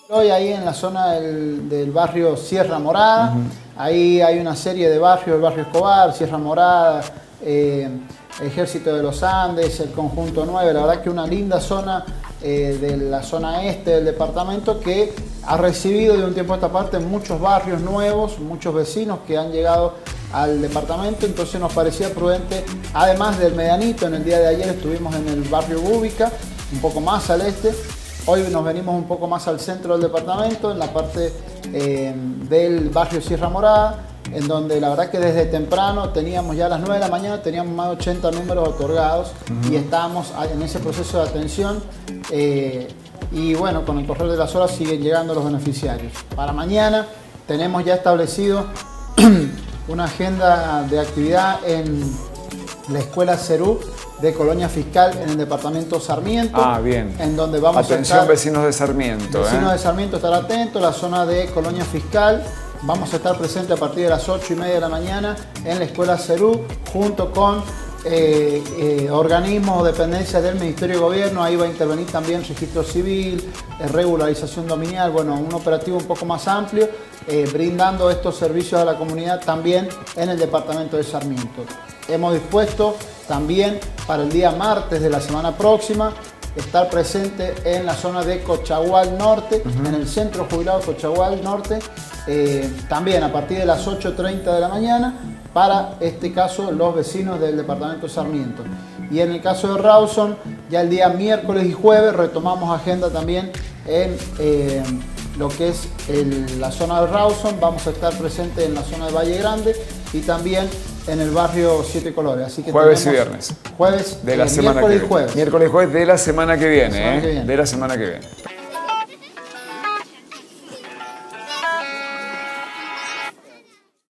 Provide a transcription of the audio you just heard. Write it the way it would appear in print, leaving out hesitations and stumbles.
Hoy ahí en la zona del barrio Sierra Morada, ahí hay una serie de barrios, el barrio Escobar, Sierra Morada, Ejército de los Andes, el Conjunto 9, la verdad que una linda zona de la zona este del departamento que ha recibido de un tiempo a esta parte muchos barrios nuevos, muchos vecinos que han llegado al departamento, entonces nos parecía prudente, además del Medianito, en el día de ayer estuvimos en el barrio Búbica, un poco más al este. Hoy nos venimos un poco más al centro del departamento, en la parte del barrio Sierra Morada, en donde la verdad que desde temprano teníamos ya a las 9 de la mañana, teníamos más de 80 números otorgados y estábamos en ese proceso de atención y bueno, con el correr de las horas siguen llegando los beneficiarios. Para mañana tenemos ya establecido una agenda de actividad en la Escuela Cerú de Colonia Fiscal en el departamento Sarmiento. Ah, bien. En donde vamos Atención, a estar, vecinos de Sarmiento. Vecinos de Sarmiento, estar atentos. La zona de Colonia Fiscal. Vamos a estar presentes a partir de las 8:30 de la mañana en la Escuela Cerú, junto con organismos o dependencias del Ministerio de Gobierno. Ahí va a intervenir también registro civil, regularización dominial, bueno, un operativo un poco más amplio, brindando estos servicios a la comunidad también en el departamento de Sarmiento. Hemos dispuesto también para el día martes de la semana próxima estar presente en la zona de Cochagual Norte, en el centro jubilado Cochagual Norte, también a partir de las 8:30 de la mañana, para este caso los vecinos del departamento de Sarmiento. Y en el caso de Rawson, ya el día miércoles y jueves retomamos agenda también en lo que es la zona de Rawson. Vamos a estar presentes en la zona de Valle Grande y también en el barrio Siete Colores. Así que jueves y viernes. Jueves, de la semana miércoles que y jueves. Miércoles y jueves de la semana que viene. De la semana que viene.